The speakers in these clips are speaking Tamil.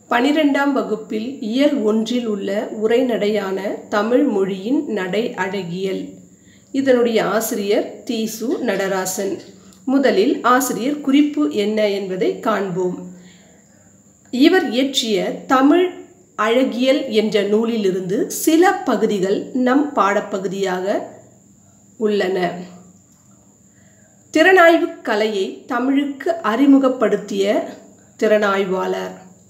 12ஆம் வகுப்பில் இயல் 1இல் உள்ள உரைநடையான தமிழ் மொழியின் நடை அழகியல். இதனுடைய ஆசிரியர் தீசு நடராசன். முதலில் ஆசிரியர் குறிப்பு என்ன என்பதை காண்போம். இவர் இயற்றிய தமிழ் அழகியல் என்ற நூலிலிருந்து சில பகுதிகள் நம் பாடப்பகுதியாக உள்ளன. திறனாய்வு கலையை தமிழுக்கு அறிமுகப்படுத்திய திறனாய்வாளர்.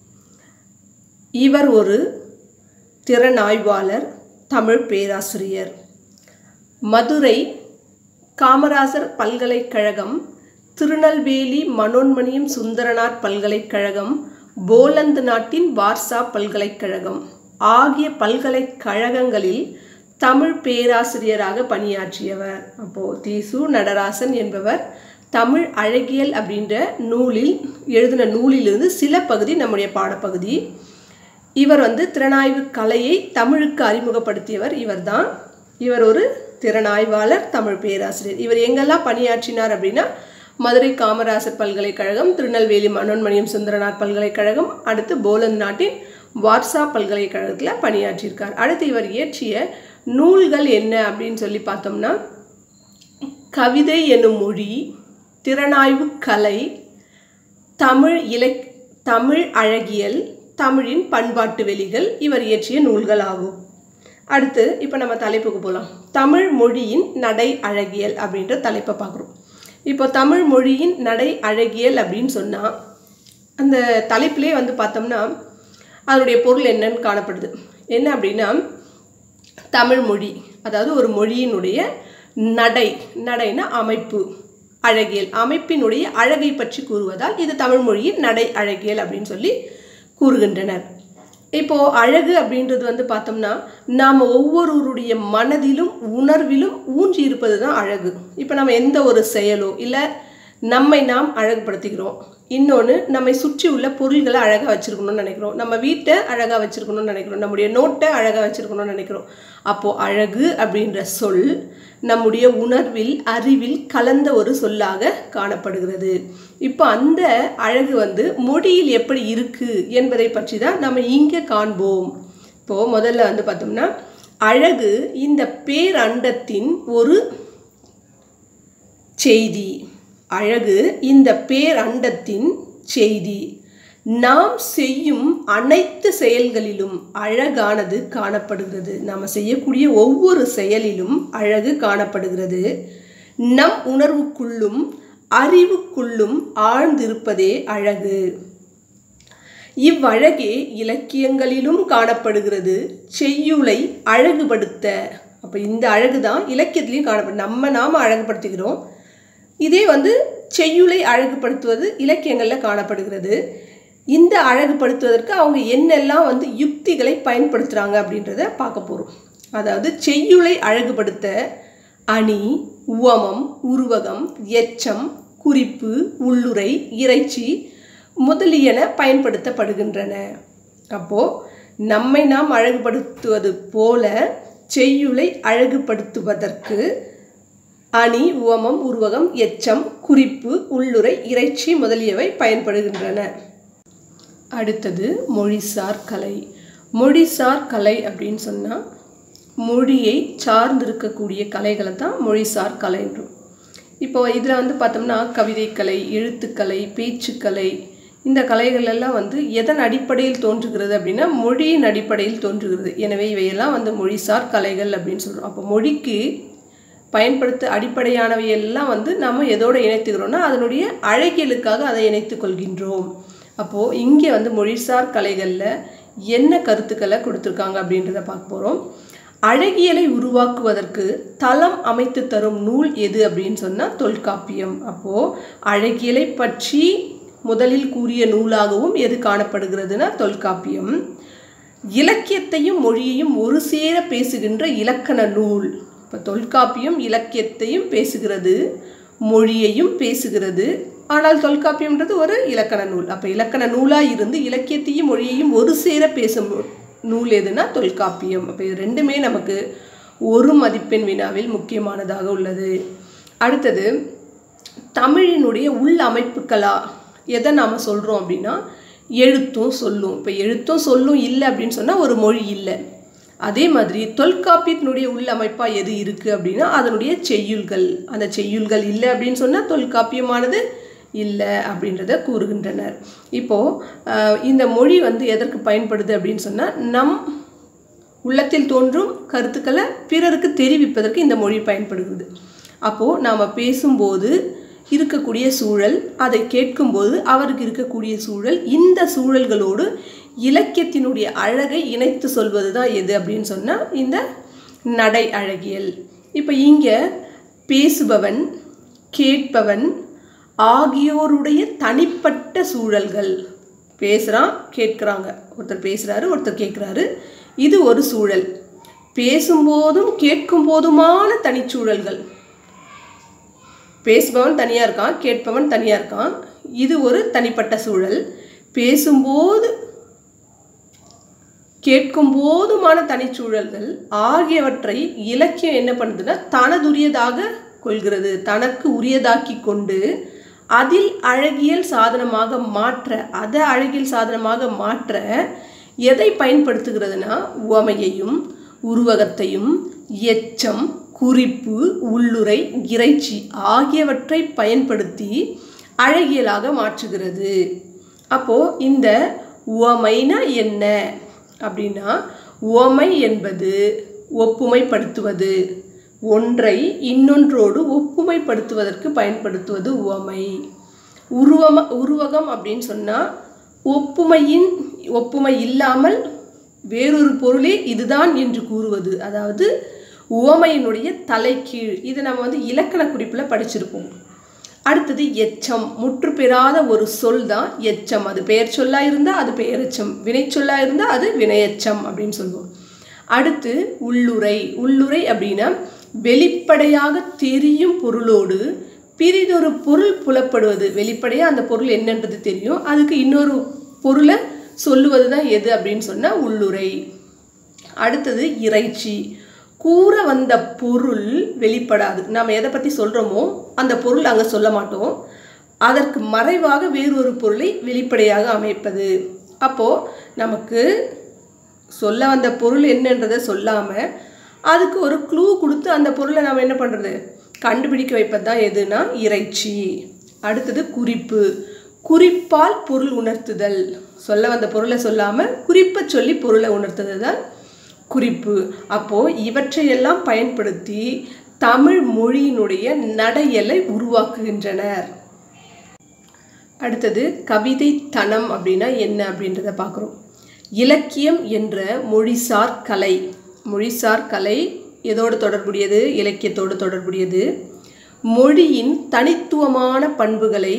இவர் ஒரு திறனாய்வாளர், தமிழ் பேராசிரியர். மதுரை காமராசர் பல்கலைக்கழகம், திருநெல்வேலி மனோன்மணியம் சுந்தரனார் பல்கலைக்கழகம், போலந்து நாட்டின் வார்சா பல்கலைக்கழகம் ஆகிய பல்கலைக்கழகங்களில் தமிழ் பேராசிரியராக பணியாற்றியவர். அப்போது தீசு நடராசன் என்பவர் தமிழ் அழகியல் அப்படின்ற நூலில் எழுதின நூலிலிருந்து சில பகுதி நம்முடைய பாடப்பகுதி. இவர் திறனாய்வு கலையை தமிழுக்கு அறிமுகப்படுத்தியவர் இவர்தான். இவர் ஒரு திறனாய்வாளர், தமிழ் பேராசிரியர். இவர் எங்கெல்லாம் பணியாற்றினார் அப்படின்னா, மதுரை காமராசர் பல்கலைக்கழகம், திருநெல்வேலி மனோன்மணியம் சுந்தரனார் பல்கலைக்கழகம், அடுத்து போலந்து நாட்டின் வார்சா பல்கலைக்கழகத்தில் பணியாற்றியிருக்கார். அடுத்து இவர் இயற்றிய நூல்கள் என்ன அப்படின்னு சொல்லி பார்த்தோம்னா, கவிதை எனும் மொழி, திறனாய்வு கலை, தமிழ் அழகியல், தமிழின் பண்பாட்டு வெளிகள் இவர் இயற்றிய நூல்கள் ஆகும். அடுத்து இப்போ நம்ம தலைப்புக்கு போகலாம். தமிழ் மொழியின் நடை அழகியல் அப்படின்ற தலைப்பை பார்க்குறோம். இப்போ தமிழ் மொழியின் நடை அழகியல் அப்படின்னு சொன்னால், அந்த தலைப்பிலே பார்த்தோம்னா அதனுடைய பொருள் என்னன்னு காணப்படுது. என்ன அப்படின்னா, தமிழ் மொழி அதாவது ஒரு மொழியினுடைய நடைனா அமைப்பு, அழகியல், அமைப்பினுடைய அழகை பற்றி கூறுவதால் இது தமிழ் மொழியின் நடை அழகியல் அப்படின்னு சொல்லி கூறுகின்றனர். இப்போது அழகு அப்படின்றது பார்த்தோம்னா, நாம் ஒவ்வொருவருடைய மனதிலும் உணர்விலும் ஊன்றி இருப்பது தான் அழகு. இப்போ நம்ம எந்த ஒரு செயலோ இல்லை நம்மை நாம் அழகுபடுத்திக்கிறோம். இன்னொன்று, நம்மை சுற்றி உள்ள பொருள்களை அழகாக வச்சுருக்கணும்னு நினைக்கிறோம். நம்ம வீட்டை அழகாக வச்சுருக்கணும்னு நினைக்கிறோம். நம்முடைய நோட்டை அழகாக வச்சுருக்கணும்னு நினைக்கிறோம். அப்போது அழகு அப்படின்ற சொல் நம்முடைய உணர்வில், அறிவில் கலந்த ஒரு சொல்லாக காணப்படுகிறது. இப்போ அந்த அழகு மொழியில் எப்படி இருக்குது என்பதை பற்றி தான் நம்ம இங்கே காண்போம். இப்போது முதல்ல பார்த்தோம்னா, அழகு இந்த பேரண்டத்தின் ஒரு செய்தி. அழகு இந்த பேரண்டத்தின் செய்தி. நாம் செய்யும் அனைத்து செயல்களிலும் அழகானது காணப்படுகிறது. நாம் செய்யக்கூடிய ஒவ்வொரு செயலிலும் அழகு காணப்படுகிறது. நம் உணர்வுக்குள்ளும் அறிவுக்குள்ளும் ஆழ்ந்திருப்பதே அழகு. இவ்வழகே இலக்கியங்களிலும் காணப்படுகிறது. செய்யுளை அழகுபடுத்த, அப்போ இந்த அழகு தான் இலக்கியத்திலையும் காணப்படும். நாம அழகுபடுத்திக்கிறோம். இதே செய்யுளை அழகுபடுத்துவது இலக்கியங்களில் காணப்படுகிறது. இந்த அழகுபடுத்துவதற்கு அவங்க என்னெல்லாம் யுக்திகளை பயன்படுத்துகிறாங்க அப்படின்றத பார்க்க போகிறோம். அதாவது செய்யுளை அழகுபடுத்த அணி, உவமம், உருவகம், எச்சம், குறிப்பு, உள்ளுரை, இறைச்சி முதலியன பயன்படுத்தப்படுகின்றன. அப்போது நம்மை நாம் அழகுபடுத்துவது போல செய்யுளை அழகுபடுத்துவதற்கு அணி, உவமம், உருவகம், எச்சம், குறிப்பு, உள்ளுரை, இறைச்சி முதலியவை பயன்படுகின்றன. அடுத்தது மொழிசார் கலை. மொழிசார் கலை அப்படின்னு சொன்னால், மொழியை சார்ந்திருக்கக்கூடிய கலைகளை தான் மொழிசார் கலை என்றும். இப்போ இதில் பார்த்தோம்னா, கவிதைக்கலை, எழுத்துக்கலை, பேச்சுக்கலை, இந்த கலைகள் எல்லாம் எதன் அடிப்படையில் தோன்றுகிறது அப்படின்னா, மொழியின் அடிப்படையில் தோன்றுகிறது. எனவே இவையெல்லாம் மொழிசார் கலைகள் அப்படின்னு சொல்கிறோம். அப்போ மொழிக்கு பயன்படுத்த அடிப்படையானவையெல்லாம் நம்ம எதோடு இணைத்துக்கிறோன்னா, அதனுடைய அழகியலுக்காக அதை இணைத்து கொள்கின்றோம். அப்போது இங்கே மொழிசார் கலைகளில் என்ன கருத்துக்களை கொடுத்துருக்காங்க அப்படின்றத பார்க்க போகிறோம். அழகியலை உருவாக்குவதற்கு தளம் அமைத்து தரும் நூல் எது அப்படின்னு சொன்னால் தொல்காப்பியம். அப்போது அழகியலை பற்றி முதலில் கூறிய நூலாகவும் எது காணப்படுகிறதுனா தொல்காப்பியம். இலக்கியத்தையும் மொழியையும் ஒரு சேர பேசுகின்ற இலக்கண நூல். இப்போ தொல்காப்பியம் இலக்கியத்தையும் பேசுகிறது, மொழியையும் பேசுகிறது. ஆனால் தொல்காப்பியம்ன்றது ஒரு இலக்கண நூல். அப்போ இலக்கண நூலாக இருந்து இலக்கியத்தையும் மொழியையும் ஒரு சேர பேசும் நூல் எதுனா தொல்காப்பியம். அப்போ இது ரெண்டுமே நமக்கு ஒரு மதிப்பெண் வினாவில் முக்கியமானதாக உள்ளது. அடுத்தது தமிழினுடைய உள் அமைப்புகளா எதை நாம் சொல்கிறோம் அப்படின்னா, எழுத்தும் சொல்லும். இப்போ எழுத்தும் சொல்லும் இல்லை அப்படின்னு சொன்னால் ஒரு மொழி இல்லை. அதே மாதிரி தொல்காப்பியத்தினுடைய உள்ளமைப்பாக எது இருக்குது அப்படின்னா அதனுடைய செய்யுள்கள். அந்த செய்யுள்கள் இல்லை அப்படின்னு சொன்னால் தொல்காப்பியமானது இல்லை அப்படின்றத கூறுகின்றனர். இப்போது இந்த மொழி வந்து எதற்கு பயன்படுது அப்படின்னு சொன்னால் நம் உள்ளத்தில் தோன்றும் கருத்துக்களை பிறருக்கு தெரிவிப்பதற்கு இந்த மொழி பயன்படுகிறது. அப்போது நாம் பேசும்போது இருக்கக்கூடிய சூழல், அதை கேட்கும்போது அவருக்கு இருக்கக்கூடிய சூழல், இந்த சூழல்களோடு இலக்கியத்தினுடைய அழகை இணைத்து சொல்வது தான் எது அப்படின்னு சொன்னால் இந்த நடை அழகியல். இப்போ இங்கே பேசுபவன் கேட்பவன் ஆகியோருடைய தனிப்பட்ட சூழல்கள், பேசுகிறான் கேட்குறாங்க, ஒருத்தர் பேசுகிறாரு ஒருத்தர் கேட்குறாரு, இது ஒரு சூழல். பேசும்போதும் கேட்கும் போதுமான தனிச்சூழல்கள், பேசுபவன் தனியாக இருக்கான் கேட்பவன் தனியாக இருக்கான், இது ஒரு தனிப்பட்ட சூழல். பேசும்போது கேட்கும் போதுமான தனிச்சூழல்கள் ஆகியவற்றை இலக்கியம் என்ன பண்ணுதுன்னா தனதுரியதாக கொள்கிறது, தனக்கு உரியதாக்கி கொண்டு அதில் அழகியல் சாதனமாக மாற்ற, அதை அழகியல் சாதனமாக மாற்ற எதை பயன்படுத்துகிறதுனா உவமையையும் உருவகத்தையும் எச்சம் குறிப்பு உள்ளுரை இறைச்சி ஆகியவற்றை பயன்படுத்தி அழகியலாக மாற்றுகிறது. அப்போது இந்த உவமைனா என்ன அப்படின்னா உவமை என்பது ஒப்புமைப்படுத்துவது, ஒன்றை இன்னொன்றோடு ஒப்புமைப்படுத்துவதற்கு பயன்படுத்துவது உவமை. உருவகம் அப்படின்னு சொன்னால் ஒப்புமை இல்லாமல் வேறொரு பொருளே இதுதான் என்று கூறுவது, அதாவது உவமையினுடைய தலைக்கீழ். இதை நம்ம வந்து இலக்கண குறிப்பில் படிச்சிருப்போம். அடுத்தது எச்சம், முற்று பெறாத ஒரு சொல் தான் எச்சம். அது பெயர் சொல்லாக இருந்தால் அது பெயரெச்சம், வினை சொல்லாக இருந்தால் அது வினையச்சம் அப்படின்னு சொல்லுவோம். அடுத்து உள்ளுரை அப்படின்னா வெளிப்படையாக தெரியும் பொருளோடு பிறிதொரு பொருள் புலப்படுவது. வெளிப்படையாக அந்த பொருள் என்னன்றது தெரியும், அதுக்கு இன்னொரு பொருளை சொல்லுவது தான் எது அப்படின்னு சொன்னால் உள்ளுரை. அடுத்தது இறைச்சி, கூற வந்த பொருள் வெளிப்படாது. நாம் எதை பற்றி சொல்கிறோமோ அந்த பொருள் அங்கே சொல்ல மாட்டோம், அதற்கு மறைவாக வேறொரு பொருளை வெளிப்படையாக அமைப்பது. அப்போது நமக்கு சொல்ல வந்த பொருள் என்னன்றதை சொல்லாமல் அதுக்கு ஒரு க்ளூ கொடுத்து அந்த பொருளை நாம் என்ன பண்ணுறது கண்டுபிடிக்க வைப்பது தான் எதுனா இறைச்சி. அடுத்தது குறிப்பால் பொருள் உணர்த்துதல், சொல்ல வந்த பொருளை சொல்லாமல் குறிப்பை சொல்லி பொருளை உணர்த்துதல் தான் குறிப்பு. அப்போது இவற்றையெல்லாம் பயன்படுத்தி தமிழ் மொழியினுடைய நடையலை உருவாக்குகின்றனர். அடுத்தது கவிதை தனம் அப்படின்னா என்ன அப்படின்றத பார்க்குறோம். இலக்கியம் என்ற மொழிசார் கலை எதோடு தொடர்புடையது? இலக்கியத்தோடு தொடர்புடையது. மொழியின் தனித்துவமான பண்புகளை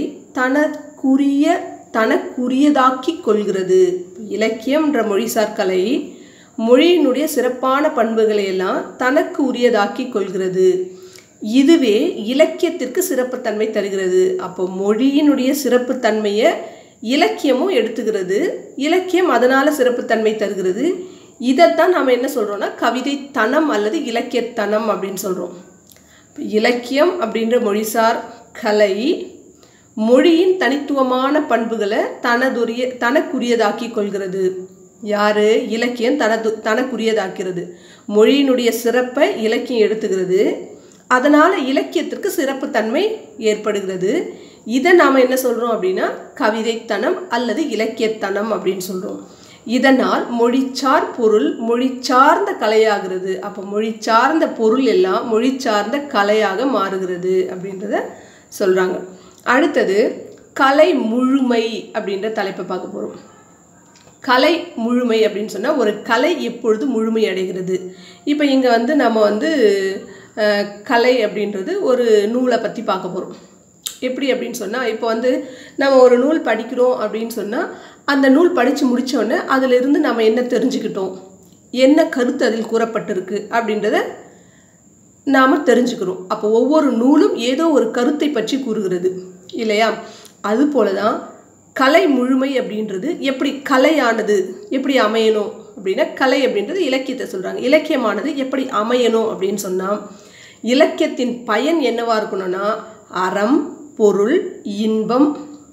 தனக்குரியதாக்கி கொள்கிறது. இலக்கியம்ன்ற மொழிசார் கலை மொழியினுடைய சிறப்பான பண்புகளை எல்லாம் தனக்கு உரியதாக்கி கொள்கிறது. இதுவே இலக்கியத்திற்கு சிறப்புத்தன்மை தருகிறது. அப்போ மொழியினுடைய சிறப்புத்தன்மையை இலக்கியமும் எடுத்துக்கிறது, இலக்கியம் அதனால் சிறப்புத்தன்மை தருகிறது. இதைத்தான் நாம் என்ன சொல்கிறோன்னா கவிதை தனம் அல்லது இலக்கியத்தனம் அப்படின்னு சொல்கிறோம். இலக்கியம் அப்படின்ற மொழிசார் கலை மொழியின் தனித்துவமான பண்புகளை தனக்குரியதாக்கி கொள்கிறது. யார்? இலக்கியம் தனக்குரியதாக்கிறது. மொழியினுடைய சிறப்பை இலக்கியம் எடுத்துக்கிறது, அதனால் இலக்கியத்திற்கு சிறப்புத்தன்மை ஏற்படுகிறது. இதை நாம் என்ன சொல்கிறோம் அப்படின்னா கவிதைத்தனம் அல்லது இலக்கியத்தனம் அப்படின்னு சொல்கிறோம். இதனால் மொழிச்சார் பொருள் மொழி சார்ந்த கலையாகிறது. அப்போ மொழி சார்ந்த பொருள் எல்லாம் மொழி சார்ந்த கலையாக மாறுகிறது அப்படின்றத சொல்கிறாங்க. அடுத்தது கலை முழுமை அப்படின்ற தலைப்பை பார்க்க போகிறோம். கலை முழுமை அப்படின்னு சொன்னால் ஒரு கலை எப்பொழுது முழுமை அடைகிறது? இப்போ இங்கே வந்து நம்ம கலை அப்படின்றது ஒரு நூலை பற்றி பார்க்க போகிறோம். எப்படி அப்படின்னு சொன்னால் இப்போ நம்ம ஒரு நூல் படிக்கிறோம் அப்படின்னு சொன்னால் அந்த நூல் படித்து முடித்தோடனே அதிலிருந்து நம்ம என்ன தெரிஞ்சுக்கிட்டோம், என்ன கருத்து அதில் கூறப்பட்டிருக்கு அப்படின்றத நாம் தெரிஞ்சுக்கிறோம். அப்போ ஒவ்வொரு நூலும் ஏதோ ஒரு கருத்தை பற்றி கூறுகிறது இல்லையா? அதுபோல தான் கலை முழுமை அப்படின்றது எப்படி கலையானது எப்படி அமையணும் அப்படின்னா கலை அப்படின்றது இலக்கியத்தை சொல்கிறாங்க. இலக்கியமானது எப்படி அமையணும் அப்படின்னு சொன்னால் இலக்கியத்தின் பயன் என்னவாக இருக்கணும்னா அறம் பொருள் இன்பம்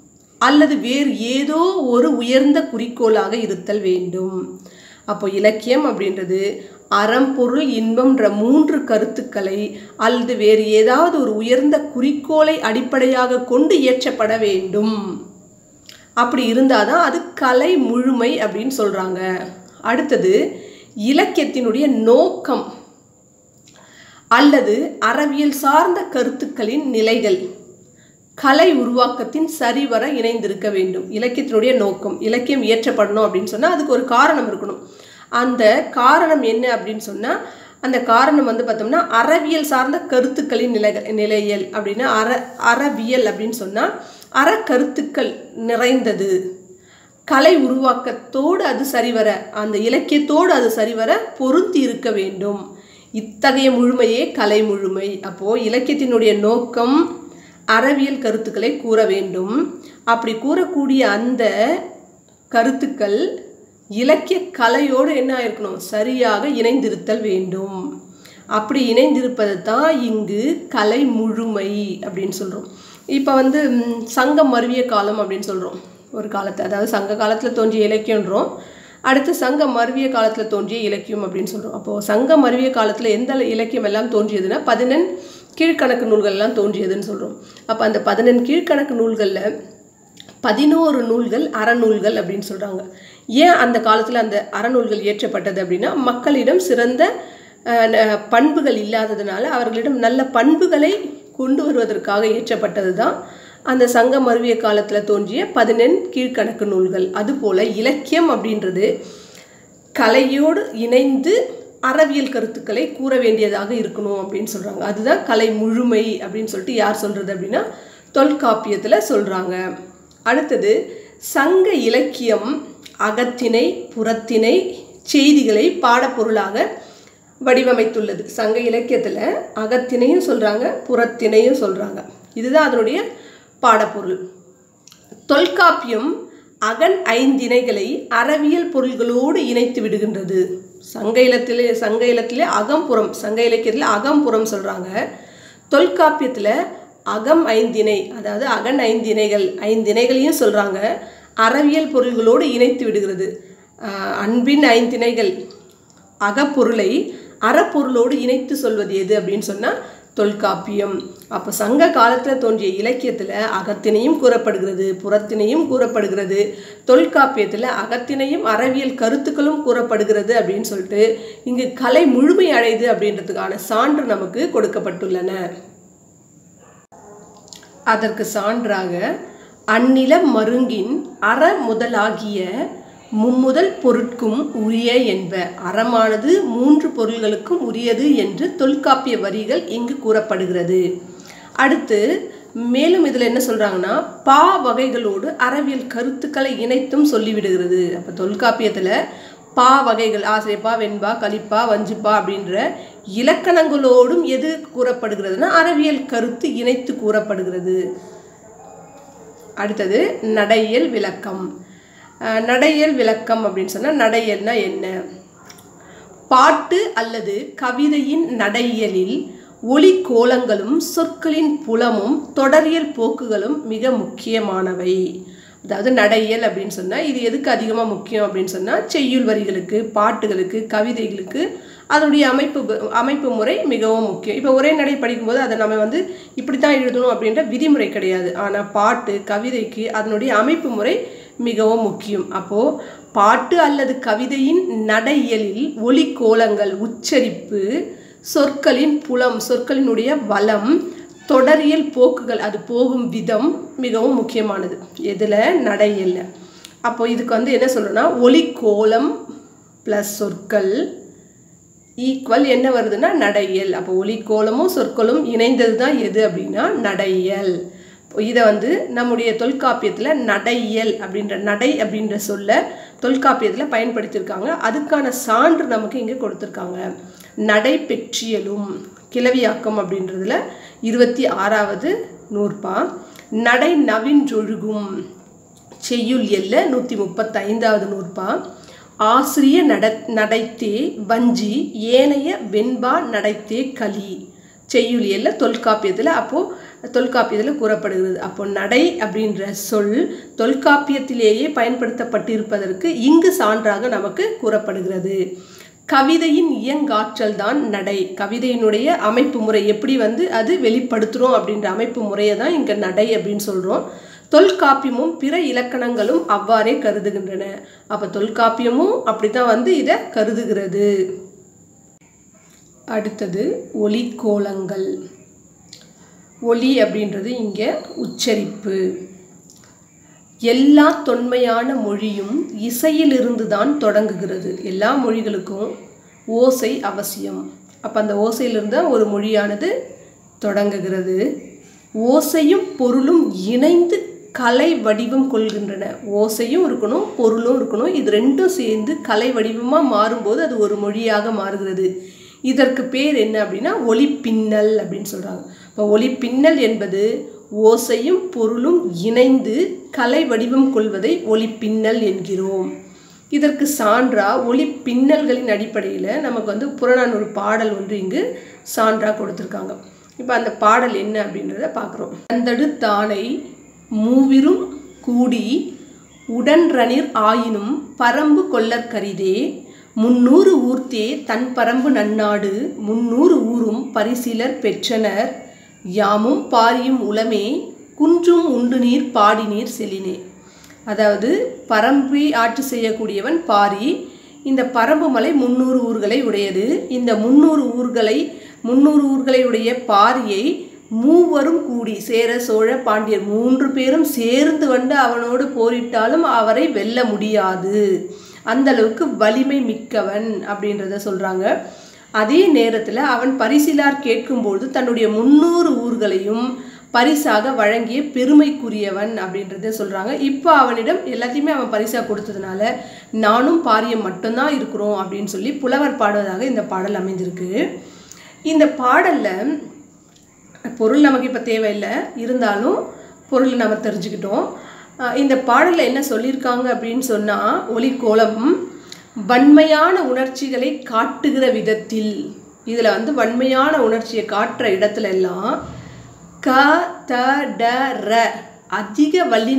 அல்லது வேறு ஏதோ ஒரு உயர்ந்த குறிக்கோளாக இருத்தல் வேண்டும். அப்போ இலக்கியம் அப்படின்றது அறம் பொருள் இன்பம்ன்ற 3 கருத்துக்களை அல்லது வேறு ஏதாவது ஒரு உயர்ந்த குறிக்கோளை அடிப்படையாக கொண்டு இயற்றப்பட வேண்டும். அப்படி இருந்தால் தான் அது கலை முழுமை அப்படின்னு சொல்கிறாங்க. அடுத்தது இலக்கியத்தினுடைய நோக்கம் அல்லது அறவியல் சார்ந்த கருத்துக்களின் நிலைகள் கலை உருவாக்கத்தின் சரிவர இணைந்திருக்க வேண்டும். இலக்கியத்தினுடைய நோக்கம், இலக்கியம் இயற்றப்படணும் அப்படின்னு சொன்னால் அதுக்கு ஒரு காரணம் இருக்கணும். அந்த காரணம் என்ன அப்படின்னு சொன்னால் அந்த காரணம் வந்து பார்த்தோம்னா அறவியல் சார்ந்த கருத்துக்களின் நிலையல் அப்படின்னா அறவியல் அப்படின்னு சொன்னால் அறக்கருத்துக்கள் நிறைந்தது, கலை உருவாக்கத்தோடு அது சரிவர, அந்த இலக்கியத்தோடு அது சரிவர பொருந்தி இருக்க வேண்டும். இத்தகைய முழுமையே கலை முழுமை. அப்போது இலக்கியத்தினுடைய நோக்கம் அறவியல் கருத்துக்களை கூற வேண்டும். அப்படி கூறக்கூடிய அந்த கருத்துக்கள் இலக்கிய கலையோடு என்ன இருக்கணும், சரியாக இணைந்திருத்தல் வேண்டும். அப்படி இணைந்திருப்பது தான் இங்கு கலை முழுமை அப்படின்னு சொல்கிறோம். இப்போ வந்து சங்கம் மருவிய காலம் அப்படின்னு சொல்கிறோம். ஒரு காலத்தை, அதாவது சங்க காலத்தில் தோன்றிய இலக்கியன்றோம், அடுத்து சங்கம் மருவிய காலத்தில் தோன்றிய இலக்கியம் அப்படின்னு சொல்கிறோம். அப்போது சங்கம் மருவிய காலத்தில் எந்த இலக்கியம் எல்லாம் தோன்றியதுன்னா 11 கீழ்கணக்கு நூல்கள்லாம் தோன்றியதுன்னு சொல்கிறோம். அப்போ அந்த 11 கீழ்கணக்கு நூல்களில் 11 நூல்கள் அறநூல்கள் அப்படின்னு சொல்கிறாங்க. ஏன் அந்த காலத்தில் அந்த அறநூல்கள் இயற்றப்பட்டது அப்படின்னா மக்களிடம் சிறந்த பண்புகள் இல்லாததுனால அவர்களிடம் நல்ல பண்புகளை கொண்டு வருவதற்காக இயற்றப்பட்டது தான் அந்த சங்க மருவிய காலத்தில் தோன்றிய 11 கீழ்கணக்கு நூல்கள். அதுபோல் இலக்கியம் அப்படின்றது கலையோடு இணைந்து அறவியல் கருத்துக்களை கூற வேண்டியதாக இருக்கணும் அப்படின்னு சொல்கிறாங்க. அதுதான் கலை முழுமை அப்படின்னு சொல்லிட்டு யார் சொல்கிறது அப்படின்னா தொல்காப்பியத்தில் சொல்கிறாங்க. அடுத்தது சங்க இலக்கியம் அகத்திணை புறத்திணை செய்திகளை பாடப்பொருளாக வடிவமைத்துள்ளது. சங்க இலக்கியத்தில் அகத்திணையும் சொல்கிறாங்க, புறத்திணையும் சொல்கிறாங்க. இதுதான் அதனுடைய பாடப்பொருள். தொல்காப்பியம் அகன் 5 திணைகளை அறவியல் பொருள்களோடு இணைத்து விடுகின்றது. சங்க இலக்கியத்திலே அகம்புறம், சங்க இலக்கியத்தில் அகம்புறம் சொல்கிறாங்க. தொல்காப்பியத்தில் அகம் 5 திணை, அதாவது அகன் 5 திணைகள், 5 திணைகளையும் சொல்கிறாங்க, அறவியல் பொருள்களோடு இணைத்து விடுகிறது. அன்பின் 5 திணைகள் அகப்பொருளை அறப்பொருளோடு இணைத்து சொல்வது எது அப்படின்னு சொன்னால் தொல்காப்பியம். அப்போ சங்க காலத்தில் தோன்றிய இலக்கியத்தில் அகத்தினையும் கூறப்படுகிறது, புறத்தினையும் கூறப்படுகிறது. தொல்காப்பியத்தில் அகத்தினையும் அறவியல் கருத்துக்களும் கூறப்படுகிறது அப்படின்னு சொல்லிட்டு இங்கு கலை முழுமை அடையுது அப்படின்றதுக்கான சான்று நமக்கு கொடுக்கப்பட்டுள்ளன. அதற்கு சான்றாக அந்நிலம் மருங்கின் அற முதலாகிய மும்முதல் பொருட்கும் உரிய என்ப. அறமானது 3 பொருள்களுக்கும் உரியது என்று தொல்காப்பிய வரிகள் இங்கு கூறப்படுகிறது. அடுத்து மேலும் இதில் என்ன சொல்கிறாங்கன்னா பா வகைகளோடு அறவியல் கருத்துக்களை இணைத்தும் சொல்லிவிடுகிறது. அப்போ தொல்காப்பியத்தில் பா வகைகள் ஆசிரியப்பா, வெண்பா, கலிப்பா, வஞ்சிப்பா அப்படின்ற இலக்கணங்களோடும் எது கூறப்படுகிறதுனா அறவியல் கருத்து இணைத்து கூறப்படுகிறது. அடுத்தது நடையியல் விளக்கம். நடையியல் விளக்கம் அப்படின்னு சொன்னால் நடையியல்னா என்ன? பாட்டு அல்லது கவிதையின் நடையியலில் ஒலி கோலங்களும் சொற்களின் புலமும் தொடரியல் போக்குகளும் மிக முக்கியமானவை. அதாவது நடையியல் அப்படின்னு சொன்னால் இது எதுக்கு அதிகமாக முக்கியம் அப்படின்னு சொன்னால் செய்யுள் வரிகளுக்கு, பாட்டுகளுக்கு, கவிதைகளுக்கு அதனுடைய அமைப்பு முறை மிகவும் முக்கியம். இப்போ ஒரே நடை படிக்கும்போது அதை நம்ம வந்து இப்படி தான் எழுதணும் அப்படின்ற விதிமுறை கிடையாது. ஆனால் பாட்டு கவிதைக்கு அதனுடைய அமைப்பு முறை மிகவும் முக்கியம். அப்போது பாட்டு அல்லது கவிதையின் நடையியலில் ஒலி கோலங்கள், உச்சரிப்பு, சொற்களின் புலம், சொற்களினுடைய வளம், தொடரியல் போக்குகள், அது போகும் விதம் மிகவும் முக்கியமானது. எதில்? நடையியல்ல. அப்போ இதுக்கு வந்து என்ன சொல்கிறோன்னா ஒலி கோலம் ப்ளஸ் சொற்கள் ஈக்குவல் என்ன வருதுன்னா நடையியல். அப்போ ஒலி கோலமும் சொற்களும் இணைந்தது தான் எது அப்படின்னா நடையியல். இதை வந்து நம்முடைய தொல்காப்பியத்தில் நடையியல் அப்படின்ற நடை அப்படின்ற சொல்ல தொல்காப்பியத்தில் பயன்படுத்தியிருக்காங்க. அதுக்கான சான்று நமக்கு இங்கே கொடுத்துருக்காங்க. நடை பெற்றியலும் கிளவியாக்கம் அப்படின்றதுல 26வது நூற்பா. நடை நவின்றொழுகும் செய்யுள் எல்ல 135வது நூற்பா. ஆசிரிய நடைத்தே வஞ்சி ஏனைய வெண்பா நடைத்தே களி செய்யுள் எல்ல தொல்காப்பியத்தில். அப்போது தொல்காப்பியத்தில் கூறப்படுகிறது. அப்போ நடை அப்படின்ற சொல் தொல்காப்பியத்திலேயே பயன்படுத்தப்பட்டிருப்பதற்கு இங்கு சான்றாக நமக்கு கூறப்படுகிறது. கவிதையின் இயங்காற்றல் தான் நடை. கவிதையினுடைய அமைப்பு முறை எப்படி அது வெளிப்படுத்துகிறோம் அப்படின்ற அமைப்பு முறையை தான் இங்கே நடை அப்படின்னு சொல்கிறோம். தொல்காப்பியமும் பிற இலக்கணங்களும் அவ்வாறே கருதுகின்றன. அப்போ தொல்காப்பியமும் அப்படி தான் இதை கருதுகிறது. அடுத்தது ஒலிக்கோலங்கள். ஒலி அப்படின்றது இங்கே உச்சரிப்பு. எல்லா தொன்மையான மொழியும் இசையிலிருந்து தான் தொடங்குகிறது. எல்லா மொழிகளுக்கும் ஓசை அவசியம். அப்போ அந்த ஓசையிலிருந்து தான் ஒரு மொழியானது தொடங்குகிறது. ஓசையும் பொருளும் இணைந்து கலை வடிவம் கொள்கின்றன. ஓசையும் இருக்கணும், பொருளும் இருக்கணும். இது ரெண்டும் சேர்ந்து கலை வடிவமாக மாறும்போது அது ஒரு மொழியாக மாறுகிறது. இதற்கு பேர் என்ன அப்படின்னா ஒலிப்பின்னல் அப்படின்னு சொல்கிறாங்க. இப்போ ஒலிப்பின்னல் என்பது ஓசையும் பொருளும் இணைந்து கலை வடிவம் கொள்வதை ஒலிப்பின்னல் என்கிறோம். இதற்கு சான்றா ஒலிப்பின்னல்களின் அடிப்படையில் நமக்கு புறநானூறு பாடல் ஒன்று இங்கு சான்றாக கொடுத்துருக்காங்க. இப்போ அந்த பாடல் என்ன அப்படின்றத பார்க்குறோம். தந்தடு தானை மூவிரும் கூடி உடன்றனிர் ஆயினும் பரம்பு கொள்ளற்கரிதே 300 ஊர்த்தே தன் பரம்பு நன்னாடு 300 ஊரும் பரிசிலர் பெற்றனர் யாமும் பாரியும் உளமே குன்றும் உண்டு நீர் பாடி நீர் செலினே. அதாவது பரம்பை ஆட்சி செய்யக்கூடியவன் பாரி. இந்த பரம்பு மலை 300 ஊர்களை உடையது. இந்த 300 ஊர்களை உடைய பாரியை மூவரும் கூடி சேர சோழ பாண்டியர் 3 பேரும் சேர்ந்து அவனோடு போரிட்டாலும் அவரை வெல்ல முடியாது. அந்த அளவுக்கு வலிமை மிக்கவன் அப்படின்றத சொல்கிறாங்க. அதே நேரத்தில் அவன் பரிசிலார் கேட்கும்போது தன்னுடைய 300 ஊர்களையும் பரிசாக வழங்கிய பெருமைக்குரியவன் அப்படின்றத சொல்கிறாங்க. இப்போ அவனிடம் எல்லாத்தையுமே அவன் பரிசாக கொடுத்ததுனால நானும் பாரியம் மட்டும்தான் இருக்கிறோம் அப்படின்னு சொல்லி புலவர் பாடுவதாக இந்த பாடல் அமைந்திருக்கு. இந்த பாடலில் பொருள் நமக்கு இப்போ தேவையில்லை, இருந்தாலும் பொருள் நம்ம தெரிஞ்சுக்கிட்டோம். இந்த பாடலில் என்ன சொல்லியிருக்காங்க அப்படின்னு சொன்னால் ஒலிக்கோலம் வன்மையான உணர்ச்சிகளை காட்டுகிற விதத்தில். இதில் வன்மையான உணர்ச்சியை காட்டுற இடத்துல எல்லாம் க த ட ர அதிக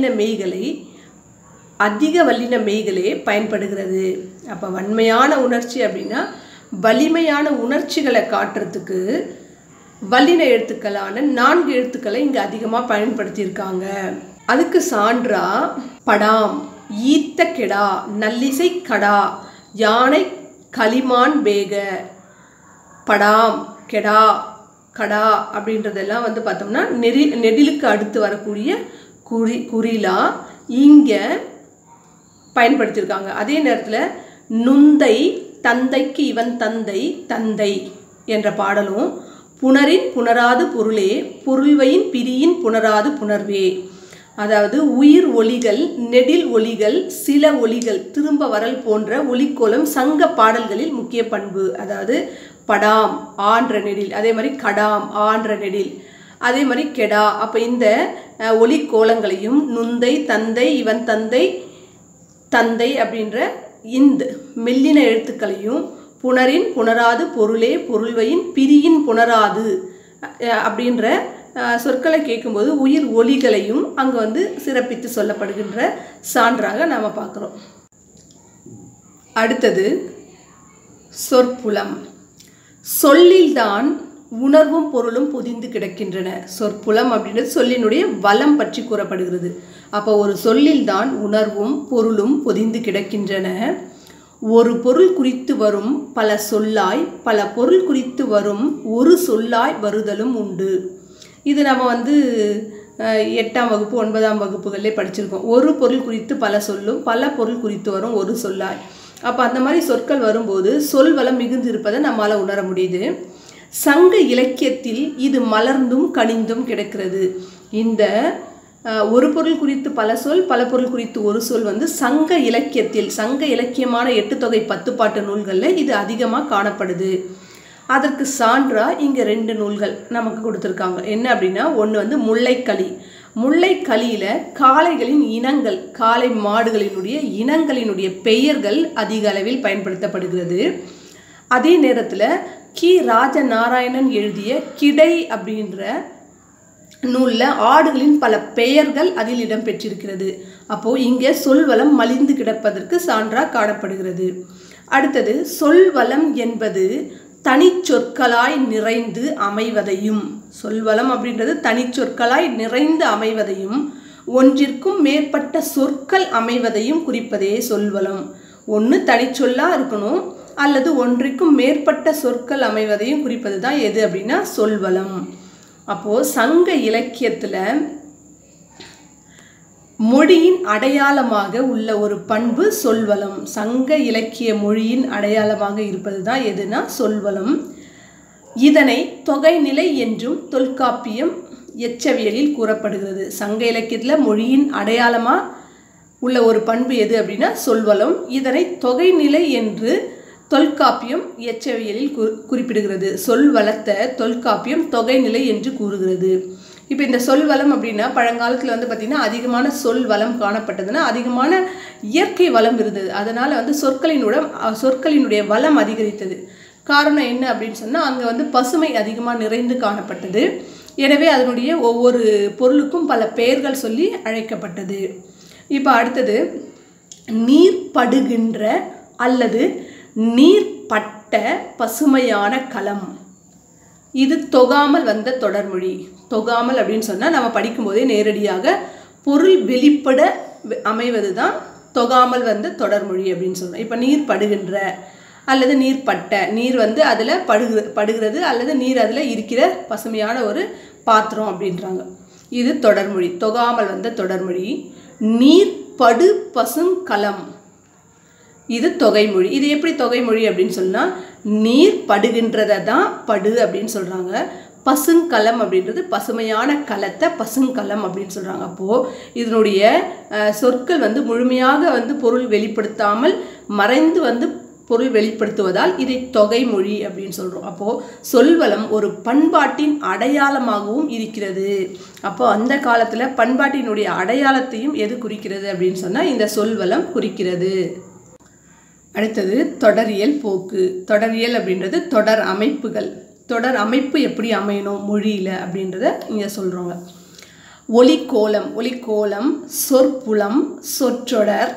வல்லின மெய்களே பயன்படுகிறது. அப்போ வன்மையான உணர்ச்சி அப்படின்னா வலிமையான உணர்ச்சிகளை காட்டுறதுக்கு வல்லின எழுத்துக்களான 4 எழுத்துக்களை இங்கே அதிகமாக பயன்படுத்தியிருக்காங்க. அதுக்கு சான்றா படாம் ஈத்த கெடா நல்லிசை கடா யானை களிமான் பேக. படாம் கெடா கடா அப்படின்றதெல்லாம் பார்த்தோம்னா நெடிலுக்கு அடுத்து வரக்கூடிய குறிலா இங்கே பயன்படுத்தியிருக்காங்க. அதே நேரத்தில் நுந்தை தந்தைக்கு இவன் தந்தை தந்தை என்ற பாடலும் புணரின் புணராது பொருளே பொருள்வையின் பிரியின் புணராது புணர்வே. அதாவது உயிர் ஒலிகள், நெடில் ஒலிகள், சில ஒலிகள் திரும்ப வரல் போன்ற ஒலிக்கோலம் சங்க பாடல்களில் முக்கிய பண்பு. அதாவது படாம் ஆன்ற நெடில், அதே மாதிரி கடாம் ஆன்ற நெடில், அதே மாதிரி கெடா. அப்போ இந்த ஒலிக்கோலங்களையும் நுந்தை தந்தை இவன் தந்தை தந்தை அப்படின்ற இந்த மெல்லின எழுத்துக்களையும் புணரின் புணராது பொருளே பொருள்வையின் பிரியின் புணராது அப்படின்ற சொற்களை கேட்கும்போது உயிர் ஒலிகளையும் அங்கே சிறப்பித்து சொல்லப்படுகின்ற சான்றாக நாம் பார்க்குறோம். அடுத்தது சொற்புலம். சொல்லில்தான் உணர்வும் பொருளும் பொதிந்து கிடக்கின்றன. சொற்புலம் அப்படின்றது சொல்லினுடைய வளம் பற்றி கூறப்படுகிறது. அப்போ ஒரு சொல்லில்தான் உணர்வும் பொருளும் பொதிந்து கிடக்கின்றன. ஒரு பொருள் குறித்து வரும் பல சொல்லாய் பல பொருள் குறித்து வரும் ஒரு சொல்லாய் வருதலும் உண்டு. இது நம்ம 8ஆம் வகுப்பு 9ஆம் வகுப்புகளிலே படிச்சிருக்கோம். ஒரு பொருள் குறித்து பல சொல்லும் பல பொருள் குறித்து வரும் ஒரு சொல்லாய். அப்போ அந்த மாதிரி சொற்கள் வரும்போது சொல் வளம் மிகுந்து இருப்பதை நம்மளால் உணர முடியுது. சங்க இலக்கியத்தில் இது மலர்ந்தும் கனிந்தும் கிடக்கிறது. இந்த ஒரு பொருள் குறித்து பல சொல் பல பொருள் குறித்து ஒரு சொல் சங்க இலக்கியத்தில் சங்க இலக்கியமான 8 தொகை 10 பாட்டு நூல்களில் இது அதிகமாக காணப்படுது. அதற்கு சான்றா இங்கே 2 நூல்கள் நமக்கு கொடுத்துருக்காங்க. என்ன அப்படின்னா ஒன்று முல்லைக்களி. முல்லைக்களியில் காளைகளின் இனங்கள், காளை மாடுகளினுடைய இனங்களினுடைய பெயர்கள் அதிக அளவில் பயன்படுத்தப்படுகிறது. அதே நேரத்தில் கி ராஜநாராயணன் எழுதிய கிடை அப்படின்ற நூலில் ஆடுகளின் பல பெயர்கள் அதில் இடம்பெற்றிருக்கிறது. அப்போது இங்கே சொல்வளம் மலிந்து கிடப்பதற்கு சான்றாக காணப்படுகிறது. அடுத்தது, சொல்வளம் என்பது தனிச்சொற்களாய் நிறைந்து அமைவதையும், சொல்வளம் அப்படின்றது தனிச்சொற்களாய் நிறைந்து அமைவதையும் ஒன்றிற்கும் மேற்பட்ட சொற்கள் அமைவதையும் குறிப்பதே சொல்வளம். ஒன்று தனிச்சொல்லாக இருக்கணும், அல்லது ஒன்றிற்கும் மேற்பட்ட சொற்கள் அமைவதையும் குறிப்பது தான் எது அப்படின்னா சொல்வளம். அப்போது சங்க இலக்கியத்தில் மொழியின் அடையாளமாக உள்ள ஒரு பண்பு சொல்வளம். சங்க இலக்கிய மொழியின் அடையாளமாக இருப்பது தான் எதுனா சொல்வளம். இதனை தொகைநிலை என்றும் தொல்காப்பியம் எச்சவியலில் கூறப்படுகிறது. சங்க இலக்கியத்தில் மொழியின் அடையாளமாக உள்ள ஒரு பண்பு எது அப்படின்னா சொல்வளம். இதனை தொகைநிலை என்று தொல்காப்பியம் எச்சவியலில் குறிப்பிடுகிறது. சொல்வளத்தை தொல்காப்பியம் தொகைநிலை என்று கூறுகிறது. இப்போ இந்த சொல்வளம் அப்படின்னா பழங்காலத்தில் வந்து பார்த்திங்கன்னா அதிகமான சொல் வளம் காணப்பட்டதுன்னா அதிகமான இயற்கை வளம் இருந்தது. அதனால் வந்து சொற்களினுடைய வளம் அதிகரித்தது. காரணம் என்ன அப்படின்னு சொன்னால் அங்கே வந்து பசுமை அதிகமாக நிறைந்து காணப்பட்டது. எனவே அதனுடைய ஒவ்வொரு பொருளுக்கும் பல பெயர்கள் சொல்லி அழைக்கப்பட்டது. இப்போ அடுத்தது, நீர் படுகின்ற அல்லது நீர் பட்ட பசுமையான களம். இது தொகாமல் வந்த தொடர்மொழி. தொகாமல் அப்படின்னு சொன்னால் நம்ம படிக்கும்போதே நேரடியாக பொருள் வெளிப்பட அமைவது தான் தொகாமல் வந்த தொடர்மொழி அப்படின்னு சொல்கிறோம். இப்போ நீர் படுகின்ற அல்லது நீர் பட்ட, நீர் வந்து அதில் படுகிறது அல்லது நீர் அதில் இருக்கிற பசுமையான ஒரு பாத்திரம் அப்படின்றாங்க. இது தொடர்மொழி, தொகாமல் வந்த தொடர்மொழி. நீர் படு பசுங்கலம், இது தொகைமொழி. இது எப்படி தொகைமொழி அப்படின்னு சொன்னால் நீர் படுகின்றதை தான் படு அப்படின்னு சொல்கிறாங்க. பசுங்கலம் அப்படின்றது பசுமையான களத்தை பசுங்கலம் அப்படின்னு சொல்கிறாங்க. அப்போது இதனுடைய சொற்கள் வந்து முழுமையாக வந்து பொருள் வெளிப்படுத்தாமல் மறைந்து வந்து பொருள் வெளிப்படுத்துவதால் இதை தொகைமொழி அப்படின்னு சொல்கிறோம். அப்போது சொல்வளம் ஒரு பண்பாட்டின் அடையாளமாகவும் இருக்கிறது. அப்போது அந்த காலத்தில் பண்பாட்டினுடைய அடையாளத்தையும் எது குறிக்கிறது அப்படின்னு சொன்னால் இந்த சொல்வளம் குறிக்கிறது. அடுத்தது தொடரியல் போக்கு. தொடரியல் அப்படின்றது தொடர் அமைப்புகள். தொடர் அமைப்பு எப்படி அமையணும் மொழியில் அப்படின்றத இங்கே சொல்கிறோங்க. ஒலிக்கோலம், ஒலிக்கோலம், சொற்புலம், சொற்றொடர்,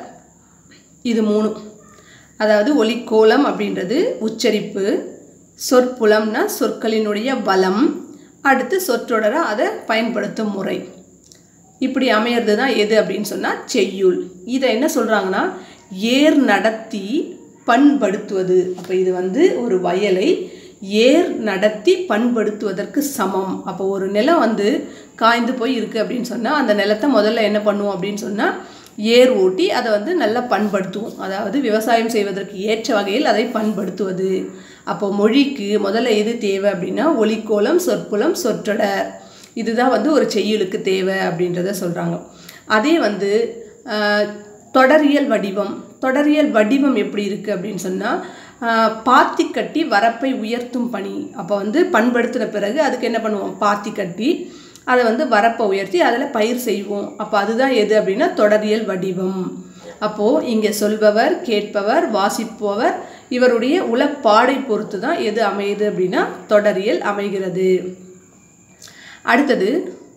இது மூணு. அதாவது ஒலிக்கோலம் அப்படின்றது உச்சரிப்பு, சொற்புலம்னா சொற்களினுடைய வளம், அடுத்து சொற்றொடரை அதை பயன்படுத்தும் முறை. இப்படி அமையிறது தான் எது அப்படின்னு சொன்னால் செய்யுள். இதை என்ன சொல்கிறாங்கன்னா ஏர் நடத்தி பண்படுத்துவது. அப்போ இது வந்து ஒரு வயலை ஏர் நடத்தி பண்படுத்துவதற்கு சமம். அப்போ ஒரு நிலம் வந்து காய்ந்து போய் இருக்குது அப்படின்னு சொன்னால் அந்த நிலத்தை முதல்ல என்ன பண்ணுவோம் அப்படின்னு சொன்னால் ஏர் ஓட்டி அதை வந்து நல்லா பண்படுத்துவோம். அதாவது விவசாயம் செய்வதற்கு ஏற்ற வகையில் அதை பண்படுத்துவது. அப்போ மொழிக்கு முதல்ல எது தேவை அப்படின்னா ஒலிக்கோலம், சொற்புலம், சொற்றொடர். இதுதான் வந்து ஒரு செய்யுளுக்கு தேவை அப்படின்றத சொல்கிறாங்க. அதே வந்து தொடரியல் வடிவம். தொடரியல் வடிவம் எப்படி இருக்குது அப்படின்னு சொன்னால் பாத்தி கட்டி வரப்பை உயர்த்தும் பணி. அப்போ வந்து பண்படுத்தின பிறகு அதுக்கு என்ன பண்ணுவோம், பாத்தி கட்டி அதை வந்து வரப்பை உயர்த்தி அதில் பயிர் செய்வோம். அப்போ அதுதான் எது அப்படின்னா தொடரியல் வடிவம். அப்போது இங்கே சொல்பவர், கேட்பவர், வாசிப்பவர் இவருடைய உளப்பாடை பொறுத்து தான் எது அமையுது அப்படின்னா தொடரியல் அமைகிறது. அடுத்தது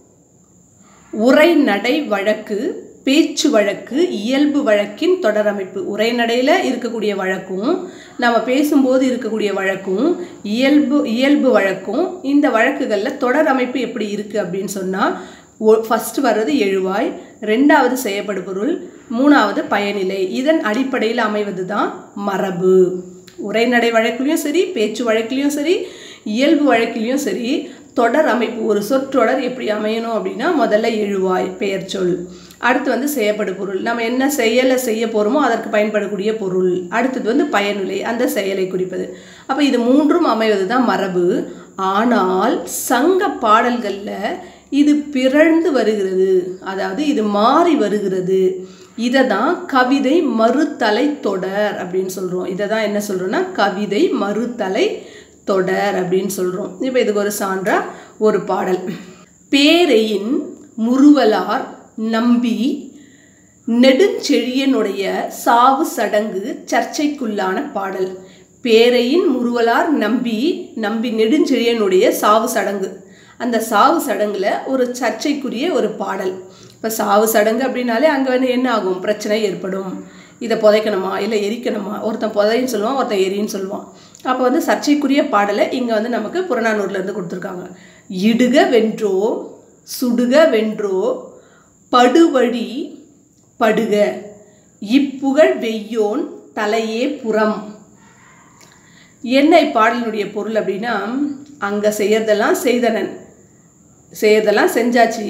உரைநடை வழக்கு, பேச்சு வழக்கு, இயல்பு வழக்கின் தொடரமைப்பு. உரைநடையில் இருக்கக்கூடிய வழக்கும் நம்ம பேசும்போது இருக்கக்கூடிய வழக்கும் இயல்பு வழக்கும் இந்த வழக்குகளில் தொடரமைப்பு எப்படி இருக்குது அப்படின்னு சொன்னால் ஃபஸ்ட்டு வர்றது எழுவாய், ரெண்டாவது செய்யப்படுபொருள், மூணாவது பயனிலை. இதன் அடிப்படையில் அமைவது தான் மரபு. உரைநடை வழக்குலையும் சரி, பேச்சு வழக்குலையும் சரி, இயல்பு வழக்கிலையும் சரி தொடர் அமைப்பு. ஒரு சொற்றொடர் எப்படி அமையணும் அப்படின்னா முதல்ல எழுவாய், பெயர் சொல், அடுத்து வந்து செய்யப்படு பொருள், நம்ம என்ன செயலை செய்ய போகிறோமோ அதற்கு பயன்படக்கூடிய பொருள், அடுத்தது வந்து பயனுலை, அந்த செயலை குறிப்பது. அப்போ இது மூன்றும் அமைவது தான் மரபு. ஆனால் சங்க பாடல்களில் இது பிறழ்ந்து வருகிறது, அதாவது இது மாறி வருகிறது. இதை தான் கவிதை மறுதலை தொடர் அப்படின்னு சொல்கிறோம். இதை தான் என்ன சொல்கிறோன்னா கவிதை மறுதலை தொடர் அப்படின்னு சொல்கிறோம். இப்போ இதுக்கு ஒரு சான்றா ஒரு பாடல். பேரையின் முறுவலார் நம்பி நெடுஞ்செழியனுடைய சாவு சடங்கு சர்ச்சைக்குள்ளான பாடல். பேரையின் முறுவலார் நம்பி நெடுஞ்செழியனுடைய சாவு சடங்கு, அந்த சாவு சடங்குல ஒரு சர்ச்சைக்குரிய ஒரு பாடல். இப்போ சாவு சடங்கு அப்படின்னாலே அங்கே வந்து என்ன ஆகும், பிரச்சனை ஏற்படும். இதை புதைக்கணுமா இல்லை எரிக்கணுமா, ஒருத்தன் புதைன்னு சொல்லுவான், ஒருத்தன் எரின்னு சொல்லுவான். அப்போ வந்து சர்ச்சைக்குரிய பாடலை இங்கே வந்து நமக்கு புறநானூர்லேருந்து கொடுத்துருக்காங்க. இடுக வென்றோ சுடுக வென்றோ படுவழி படுக இப்புகழ் வெய்யோன் தலையே புறம். என்ன இப்பாடலினுடைய பொருள் அப்படின்னா, அங்கே செய்யறதெல்லாம் செய்தனன், செய்யறதெல்லாம் செஞ்சாச்சு,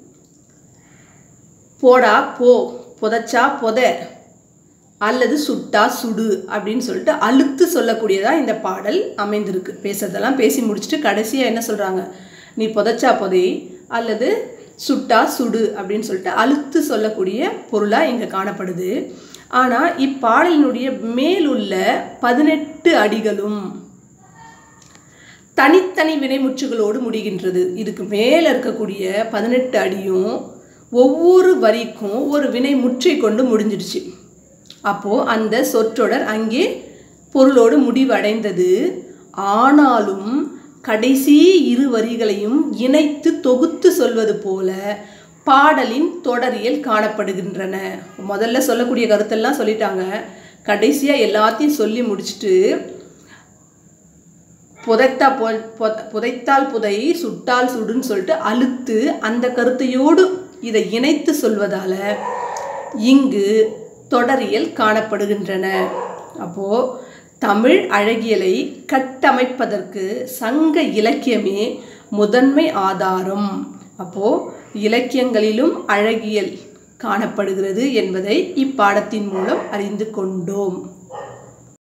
போடா போ, புதைச்சா புத, அல்லது சுட்டா சுடு அப்படின்னு சொல்லிட்டு அழுத்து சொல்லக்கூடியதாக இந்த பாடல் அமைந்திருக்கு. பேசுறதெல்லாம் பேசி முடிச்சுட்டு கடைசியாக என்ன சொல்கிறாங்க, நீ புதைச்சா புதை அல்லது சுட்டா சுடு அப்படின்னு சொல்லிட்டு அழுத்து சொல்லக்கூடிய பொருளாக இங்கே காணப்படுது. ஆனால் இப்பாடலினுடைய மேலுள்ள 18 அடிகளும் தனித்தனி வினைமுற்றுகளோடு முடிகின்றது. இதுக்கு மேலே இருக்கக்கூடிய 18 அடியும் ஒவ்வொரு வரிக்கும் ஒரு வினைமுற்றை கொண்டு முடிஞ்சிடுச்சு. அப்போது அந்த சொற்றொடர் அங்கே பொருளோடு முடிவடைந்தது. ஆனாலும் கடைசி 2 வரிகளையும் இணைத்து தொகுத்து சொல்வது போல பாடலின் தொடரியல் காணப்படுகின்றன. முதல்ல சொல்லக்கூடிய கருத்தெல்லாம் சொல்லிட்டாங்க, கடைசியாக எல்லாத்தையும் சொல்லி முடிச்சுட்டு புதைத்தால் புதை சுட்டால் சுடுன்னு சொல்லிட்டு அழுத்து அந்த கருத்தையோடு இதை இணைத்து சொல்வதால இங்கு தொடரியல் காணப்படுகின்றன. அப்போது தமிழ் அழகியலை கட்டமைப்பதற்கு சங்க இலக்கியமே முதன்மை ஆதாரம். அப்போது இலக்கியங்களிலும் அழகியல் காணப்படுகிறது என்பதை இப்பாடத்தின் மூலம் அறிந்து கொண்டோம்.